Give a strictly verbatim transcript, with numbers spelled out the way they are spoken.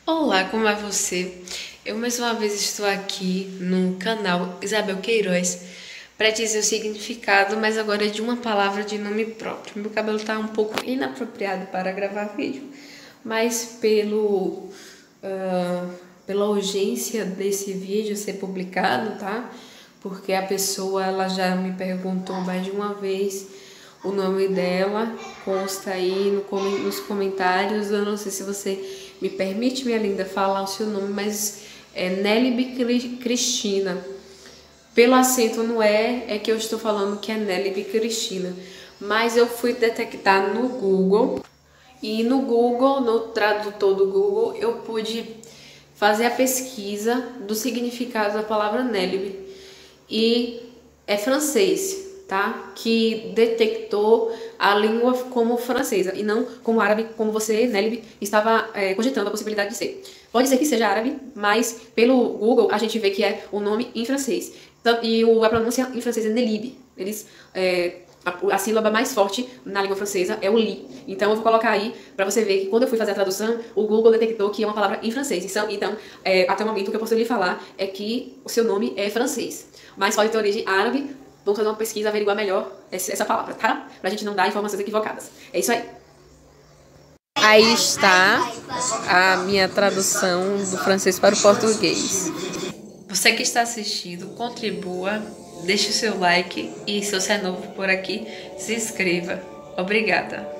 Olá, como é você? Eu mais uma vez estou aqui no canal Isabel Queiroz para dizer o significado, mas agora é de uma palavra de nome próprio. Meu cabelo está um pouco inapropriado para gravar vídeo, mas pelo uh, pela urgência desse vídeo ser publicado, tá? Porque a pessoa ela já me perguntou mais de uma vez o nome dela, consta aí no, nos comentários. Eu não sei se você me permite, minha linda, falar o seu nome, mas é Nelly Cristina. Pelo acento no E, é que eu estou falando que é Nelly Cristina. Mas eu fui detectar no Google, e no Google, no tradutor do Google, eu pude fazer a pesquisa do significado da palavra Nelly. E é francês, tá? Que detectou a língua como francesa e não como árabe, como você, Nelly, estava é, cogitando a possibilidade de ser. Pode ser que seja árabe, mas pelo Google a gente vê que é o nome em francês. E a pronúncia em francês é Nelib. Eles, é, a, a sílaba mais forte na língua francesa é o li. Então eu vou colocar aí para você ver que quando eu fui fazer a tradução, o Google detectou que é uma palavra em francês. Então, então é, até o momento o que eu posso lhe falar é que o seu nome é francês. Mas pode ter origem árabe. Vamos fazer uma pesquisa, averiguar melhor essa palavra, tá? Pra gente não dar informações equivocadas. É isso aí. Aí está a minha tradução do francês para o português. Você que está assistindo, contribua, deixe o seu like e se você é novo por aqui, se inscreva. Obrigada.